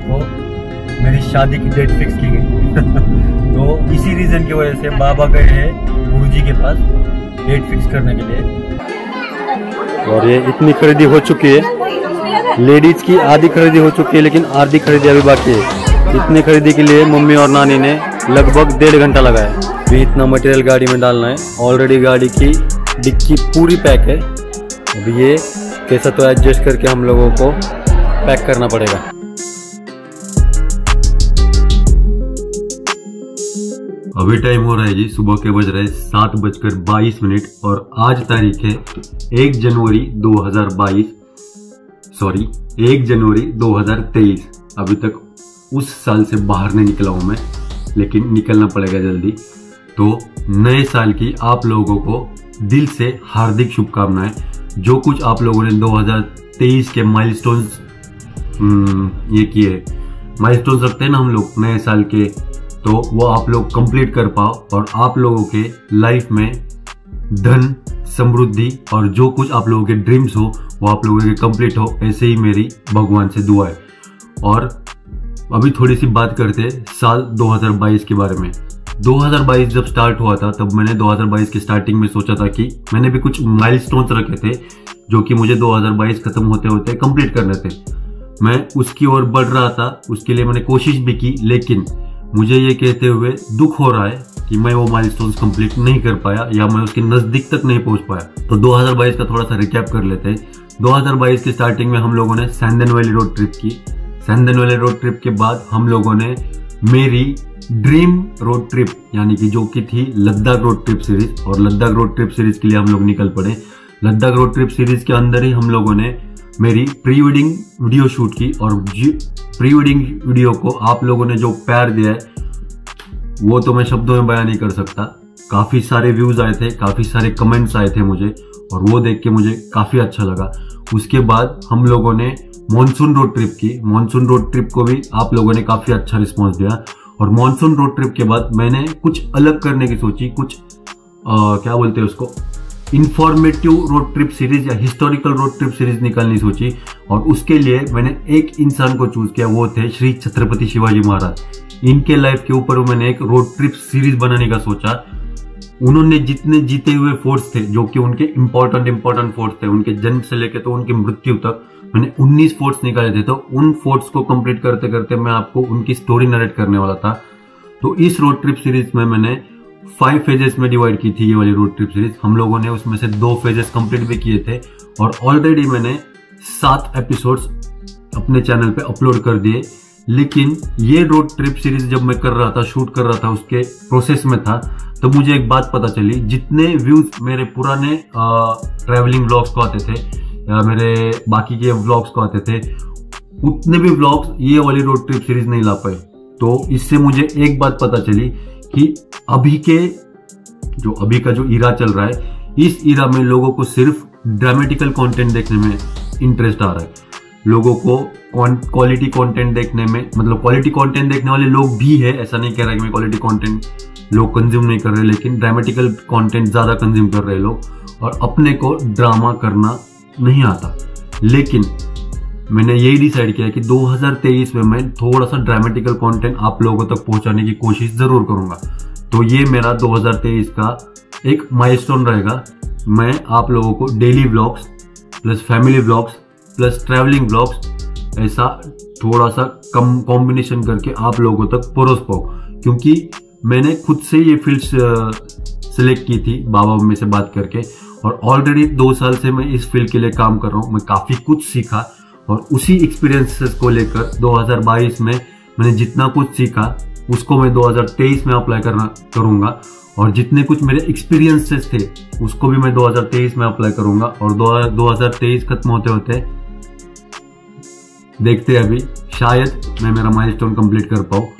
को मेरी शादी की डेट फिक्स की गई। तो इसी रीजन की वजह से बाबा गए हैं गुरुजी के पास डेट फिक्स करने के लिए। और ये इतनी खरीदी हो चुकी है, लेडीज की आधी खरीदी हो चुकी है, लेकिन आधी खरीदी अभी बाकी है। इतनी खरीदी के लिए मम्मी और नानी ने लगभग 1.5 घंटा लगाया। अभी इतना मटेरियल गाड़ी में डालना है। ऑलरेडी गाड़ी की डिक्की पूरी पैक है। अभी ये कैसा तो एडजस्ट करके हम लोगों को पैक करना पड़ेगा। अभी टाइम हो रहा है जी, सुबह के बज रहे 7:22 और आज तारीख है 1 जनवरी 2023। अभी तक उस साल से बाहर नहीं निकला हूं मैं, लेकिन निकलना पड़ेगा जल्दी। तो नए साल की आप लोगों को दिल से हार्दिक शुभकामनाएं। जो कुछ आप लोगों ने 2023 के माइलस्टोन्स ये किए, माइलस्टोन्स रखते हैं ना हम लोग नए साल के, तो वो आप लोग कंप्लीट कर पाओ और आप लोगों के लाइफ में धन, समृद्धि और जो कुछ आप लोगों के ड्रीम्स हो वो आप लोगों के कंप्लीट हो। ऐसे ही मेरी भगवान से दुआ है। और अभी थोड़ी सी बात करते हैं साल 2022 के बारे में। 2022 जब स्टार्ट हुआ था तब मैंने 2022 के स्टार्टिंग में सोचा था कि मैंने भी कुछ माइलस्टोन्स रखे थे जो कि मुझे 2022 खत्म होते होते कंप्लीट करने थे। मैं उसकी ओर बढ़ रहा था, उसके लिए मैंने कोशिश भी की, लेकिन मुझे ये कहते हुए दुख हो रहा है कि मैं वो माइलस्टोन्स कंप्लीट नहीं कर पाया या मैं उसके नजदीक तक नहीं पहुंच पाया। तो 2022 का थोड़ा सा रिकैप कर लेते हैं। 2022 के स्टार्टिंग में हम लोगों ने सैंदन वैली रोड ट्रिप की। सैंदन वैली रोड ट्रिप के बाद हम लोगों ने मेरी ड्रीम रोड ट्रिप यानी कि जो कि थी लद्दाख रोड ट्रिप सीरीज, और लद्दाख रोड ट्रिप सीरीज के लिए हम लोग निकल पड़े। लद्दाख रोड ट्रिप सीरीज के अंदर ही हम लोगों ने मेरी प्री वेडिंग वीडियो शूट की, और प्री वेडिंग वीडियो को आप लोगों ने जो प्यार दिया है वो तो मैं शब्दों में बयान नहीं कर सकता। काफी सारे व्यूज आए थे, काफी सारे कमेंट्स आए थे मुझे, और वो देख के मुझे काफी अच्छा लगा। उसके बाद हम लोगों ने मॉनसून रोड ट्रिप की। मॉनसून रोड ट्रिप को भी आप लोगों ने काफी अच्छा रिस्पॉन्स दिया। और मॉनसून रोड ट्रिप के बाद मैंने कुछ अलग करने की सोची, कुछ क्या बोलते हैं उसको, इंफॉर्मेटिव रोड ट्रिप सीरीज या हिस्टोरिकल रोड ट्रिप सीरीज निकालनी सोची। और उसके लिए मैंने एक इंसान को चूज किया, वो थे श्री छत्रपति शिवाजी महाराज। इनके लाइफ के ऊपर मैंने एक रोड ट्रिप सीरीज बनाने का सोचा। उन्होंने जितने जीते हुए फोर्ट्स थे जो कि उनके इंपॉर्टेंट फोर्ट्स थे, उनके जन्म से लेकर तो उनकी मृत्यु तक मैंने 19 फोर्ट्स निकाले थे। तो उन फोर्ट्स को कंप्लीट करते करते मैं आपको उनकी स्टोरी नरेट करने वाला था। तो इस रोड ट्रिप सीरीज में मैंने 5 फेजेस में डिवाइड की थी ये वाली रोड ट्रिप सीरीज। हम लोगों ने उसमें से 2 फेजेस कंप्लीट भी किए थे, और ऑलरेडी मैंने 7 एपिसोड्स अपने चैनल पे अपलोड कर दिए। लेकिन ये रोड ट्रिप सीरीज जब मैं कर रहा था, शूट कर रहा था, उसके प्रोसेस में था, तो मुझे एक बात पता चली। जितने व्यूज मेरे पुराने ट्रैवलिंग व्लॉग्स को आते थे या मेरे बाकी के व्लॉग्स को आते थे, उतने भी व्लॉग्स ये वाली रोड ट्रिप सीरीज नहीं ला पाए। तो इससे मुझे एक बात पता चली कि अभी का जो ईरा चल रहा है, इस ईरा में लोगों को सिर्फ ड्रामेटिकल कंटेंट देखने में इंटरेस्ट आ रहा है। लोगों को क्वालिटी कंटेंट देखने में, मतलब क्वालिटी कंटेंट देखने वाले लोग भी है, ऐसा नहीं कह रहा कि मैं क्वालिटी कंटेंट लोग कंज्यूम नहीं कर रहे, लेकिन ड्रामेटिकल कंटेंट ज्यादा कंज्यूम कर रहे लोग, और अपने को ड्रामा करना नहीं आता। लेकिन मैंने यही डिसाइड किया कि 2023 में मैं थोड़ा सा ड्रामेटिकल कंटेंट आप लोगों तक पहुंचाने की कोशिश जरूर करूंगा। तो ये मेरा 2023 का एक माइलस्टोन रहेगा। मैं आप लोगों को daily vlogs plus family vlogs plus travelling vlogs ऐसा थोड़ा सा कम कॉम्बिनेशन करके आप लोगों तक परोस पाऊं, क्योंकि मैंने खुद से ये फील्ड सिलेक्ट की थी बाबा मम्मी से बात करके, और ऑलरेडी 2 साल से मैं इस फील्ड के लिए काम कर रहा हूँ। मैं काफी कुछ सीखा, और उसी एक्सपीरियंसेस को लेकर 2022 में मैंने जितना कुछ सीखा उसको मैं 2023 में अप्लाई करूंगा, और जितने कुछ मेरे एक्सपीरियंसेस थे उसको भी मैं 2023 में अप्लाई करूंगा। और 2023 खत्म होते होते देखते हैं, अभी शायद मैं मेरा माइलस्टोन कंप्लीट कर पाऊं।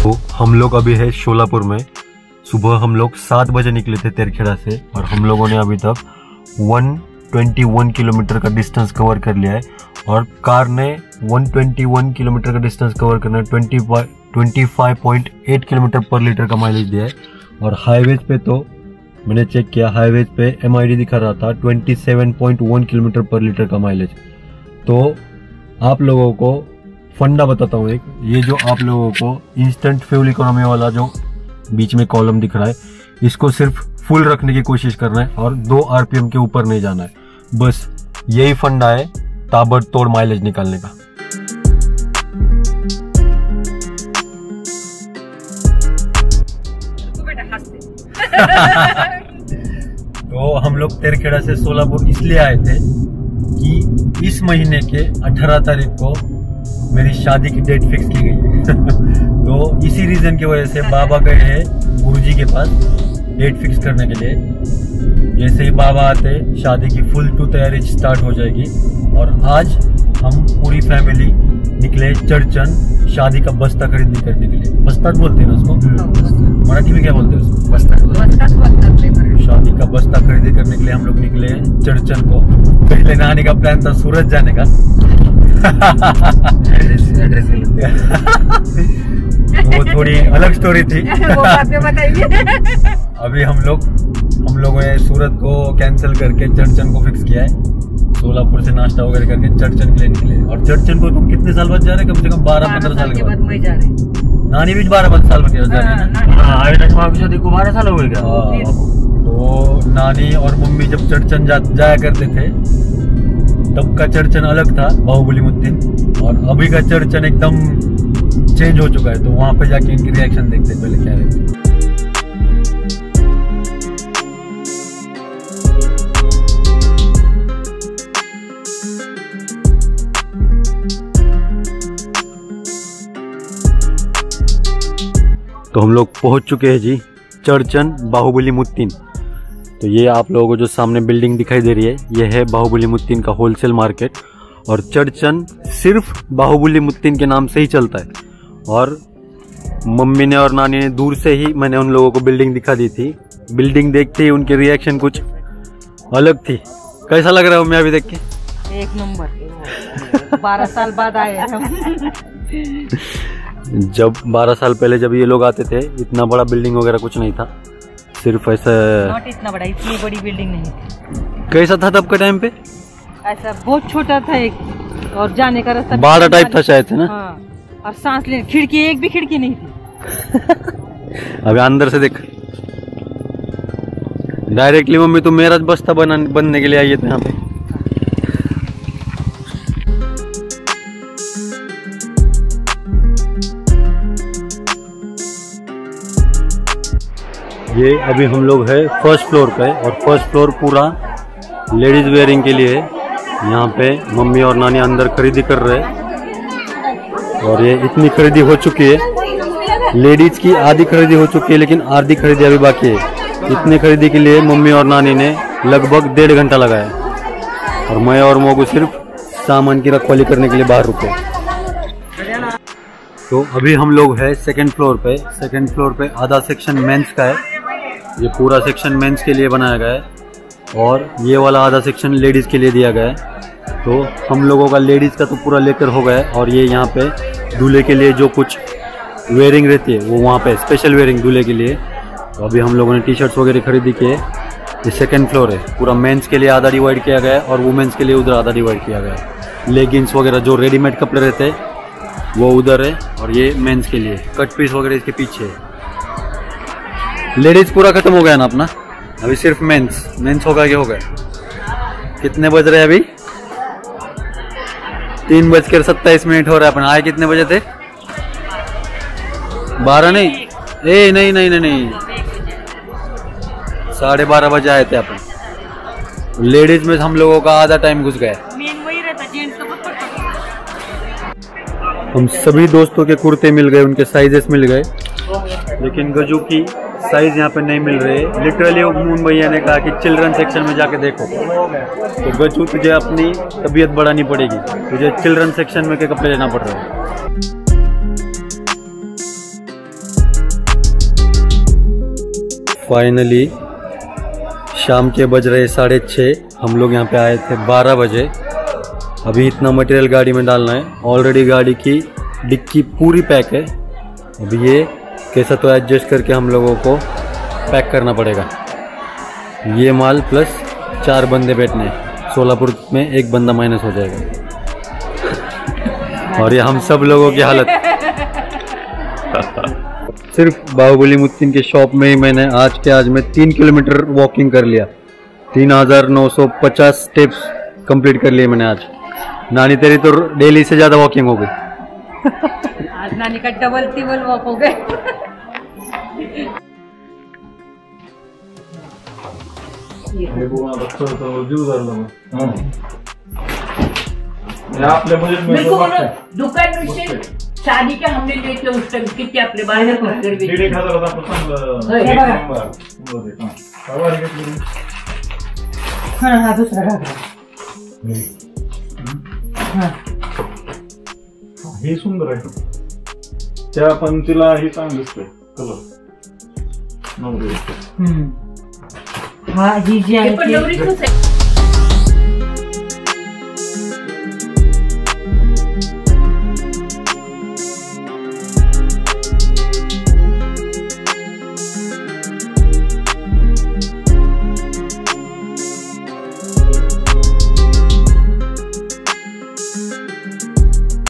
तो हम लोग अभी है शोलापुर में। सुबह हम लोग 7 बजे निकले थे तेरखेड़ा से और हम लोगों ने अभी तक 121 किलोमीटर का डिस्टेंस कवर कर लिया है। और कार ने 121 किलोमीटर का डिस्टेंस कवर करना 25.8 किलोमीटर पर लीटर का माइलेज दिया है। और हाईवेज पे तो मैंने चेक किया, हाईवेज पे MID दिखा रहा था 27.1 किलोमीटर पर लीटर का माइलेज। तो आप लोगों को फंडा बताता हूँ एक, ये जो आप लोगों को इंस्टेंट फ्यूल इकोनॉमी वाला जो बीच में कॉलम दिख रहा है, इसको सिर्फ फुल रखने की कोशिश करना है और 2 RPM के ऊपर नहीं जाना है। बस यही फंडा है ताबड़तोड़ माइलेज निकालने का। तो हम लोग तेरखेड़ा से सोलापुर इसलिए आए थे कि इस महीने के 18 तारीख को मेरी शादी की डेट फिक्स की गई है। तो इसी रीजन की वजह से बाबा गए हैं गुरुजी के पास डेट फिक्स करने के लिए। जैसे ही बाबा आते शादी की फुल टू तैयारी स्टार्ट हो जाएगी। और आज हम पूरी फैमिली निकले चर्चन शादी का बस्ता खरीदने करने के लिए। बस्ता बोलते हैं ना उसको, मराठी में क्या बोलते हैं उसको? बस्ता। शादी का बस्ता खरीदी करने के लिए हम लोग निकले चर्चन को। पहले नानी का प्लान था सूरत जाने का। वो थोड़ी अलग स्टोरी थी। अभी हम लोगों ने सूरत को कैंसिल करके चर्चन को फिक्स किया है। सोलापुर से नाश्ता वगैरह करके चर्चन के लिए निकले। और चर्चन को तुम कितने साल बाद जा रहे? कम से कम 12-15 साल के बाद जा रहे। नानी भी 12 साल बाद जा रही है। शादी को 12 साल हो गए क्या? तो नानी और मम्मी जब चर्चन जाया करते थे तब का चर्चन अलग था, बाहुबली मुद्दीन। और अभी का चर्चन एकदम चेंज हो चुका है। तो वहां पे जाके इनकी रिएक्शन देखते पहले क्या रहते। तो हम लोग पहुंच चुके हैं जी चर्चन बाहुबली मुद्दीन। तो ये आप लोगों को जो सामने बिल्डिंग दिखाई दे रही है, ये है बाहुबली मुद्दीन का होलसेल मार्केट। और चर्चन सिर्फ बाहुबली मुद्दीन के नाम से ही चलता है। और मम्मी ने और नानी ने दूर से ही मैंने उन लोगों को बिल्डिंग दिखा दी थी। बिल्डिंग देखते ही उनकी रिएक्शन कुछ अलग थी। कैसा लग रहा है मैं अभी देख के? एक नंबर। 12 साल बाद आए हम। जब 12 साल पहले जब ये लोग आते थे इतना बड़ा बिल्डिंग वगैरह कुछ नहीं था, सिर्फ ऐसा नॉट इतना बड़ा, इतनी बड़ी बिल्डिंग नहीं थी। कैसा था तब के टाइम पे? ऐसा बहुत छोटा था एक, और जाने का रास्ता बाड़ा टाइप था शायद से ना। हाँ, और सांस लेने खिड़की, एक भी खिड़की नहीं थी। अभी अंदर से देख, डायरेक्टली मम्मी तो मेरा बस्ता बनने के लिए आई थे यहाँ पे। ये अभी हम लोग है फर्स्ट फ्लोर पे। और फर्स्ट फ्लोर पूरा लेडीज वेयरिंग के लिए। यहाँ पे मम्मी और नानी अंदर खरीदी कर रहे हैं। और ये इतनी खरीदी हो चुकी है, लेडीज की आधी खरीदी हो चुकी है, लेकिन आधी खरीदी अभी बाकी है। इतनी खरीदी के लिए मम्मी और नानी ने लगभग 1.5 घंटा लगाया। और मैं और मोगू सिर्फ सामान की रखवाली करने के लिए बाहर रुके। तो अभी हम लोग है सेकंड फ्लोर पे। सेकंड फ्लोर पे आधा सेक्शन मेंस का है। ये पूरा सेक्शन मेंस के लिए बनाया गया है और ये वाला आधा सेक्शन लेडीज़ के लिए दिया गया है। तो हम लोगों का लेडीज़ का तो पूरा लेकर हो गया है। और ये यहाँ पे दूल्हे के लिए जो कुछ वेयरिंग रहती है वो वहाँ पे स्पेशल वेयरिंग दूल्हे के लिए। तो अभी हम लोगों ने टी-शर्ट्स वगैरह खरीदी की है। ये सेकंड फ्लोर है, पूरा मेंस के लिए आधा डिवाइड किया गया है और वुमेन्स के लिए उधर आधा डिवाइड किया गया है। लेगिंग्स वगैरह जो रेडीमेड कपड़े रहते हैं वो उधर है और ये मेंस के लिए कट पीस वगैरह इसके पीछे है। लेडीज पूरा खत्म हो गया ना अपना, अभी सिर्फ मेंस होगा क्या होगा। कितने बज रहे हैं अभी? 3:27 हो रहा है। अपन आए कितने बजे थे? 12 नहीं, नहीं 12:30 बजे आए थे अपन। लेडीज में हम लोगों का आधा टाइम घुस गया। हम सभी दोस्तों के कुर्ते मिल गए, उनके साइजेस मिल गए, लेकिन गजू की साइज यहाँ पे नहीं मिल रहे। लिटरली मून भैया ने कहा कि चिल्ड्रन सेक्शन में जाके देखो। तो गजू तुझे अपनी तबीयत बढ़ानी पड़ेगी, तुझे चिल्ड्रन सेक्शन में के कपड़े लेना पड़ रहे हैं। फाइनली शाम के बज रहे 6:30। हम लोग यहाँ पे आए थे 12 बजे। अभी इतना मटेरियल गाड़ी में डालना है। ऑलरेडी गाड़ी की डिक्की पूरी पैक है। अभी ये कैसा तो एडजस्ट करके हम लोगों को पैक करना पड़ेगा। ये माल प्लस 4 बंदे बैठने हैं। सोलापुर में 1 बंदा माइनस हो जाएगा। और ये हम सब लोगों की हालत। सिर्फ बाहुबली मुत्तिन के शॉप में ही मैंने आज में 3 किलोमीटर वॉकिंग कर लिया। 3950 स्टेप्स कंप्लीट कर लिए मैंने आज। नानी तेरी तो डेली से ज्यादा वॉकिंग हो गई। आज नानी का डबल टिबल वॉक हो गए। मेरे को दुकान में शादी के हमने लेके उस टाइम किती आपले बाहेर घर बेचले 1,000 होता हा दुसरा घागरा हे सुंदर आहे त्या पण तिला हे चांगलं दिसतंय कलर नवरी हा ही जी आहे पण नवरीच आहे